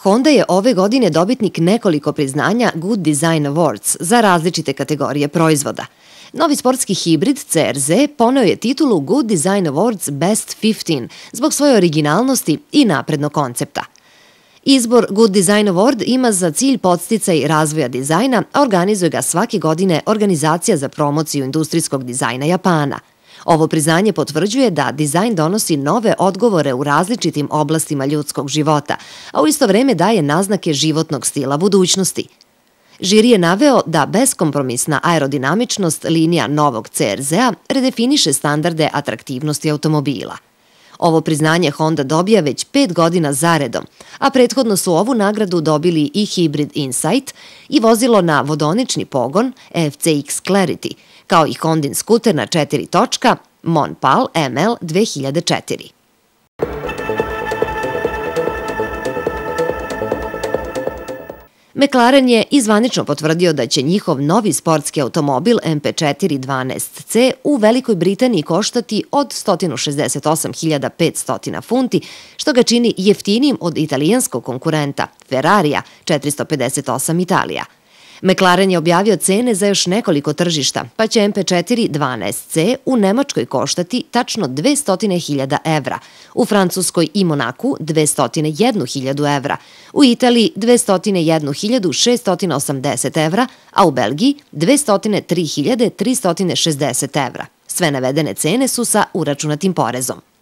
Honda je ove godine dobitnik nekoliko priznanja Good Design Awards za različite kategorije proizvoda. Novi sportski hibrid CR-Z poneo je titulu Good Design Awards Best 15 zbog svoje originalnosti i naprednog koncepta. Izbor Good Design Award ima za cilj podsticaj razvoja dizajna, a organizuje ga svake godine Organizacija za promociju industrijskog dizajna Japana. Ovo priznanje potvrđuje da dizajn donosi nove odgovore u različitim oblastima ljudskog života, a u isto vreme daje naznake životnog stila budućnosti. Žiri je naveo da beskompromisna aerodinamičnost linija novog CR-Z-a redefiniše standarde atraktivnosti automobila. Ovo priznanje Honda dobija već 5 godina zaredom, a prethodno su ovu nagradu dobili i Hybrid Insight i vozilo na vodonični pogon FCX Clarity, kao i Hondin skuter na 4 točka Monpal ML 2004. McLaren je i zvanično potvrdio da će njihov novi sportski automobil MP4 12C u Velikoj Britaniji koštati od 168.500 funti, što ga čini jeftinijim od italijanskog konkurenta Ferrarija 458 Italija. McLaren je objavio cene za još nekoliko tržišta, pa će MP4 12C u Nemačkoj koštati tačno 200.000 evra, u Francuskoj i Monaku 201.000 evra, u Italiji 201.680 evra, a u Belgiji 203.360 evra. Sve navedene cene su sa uračunatim porezom.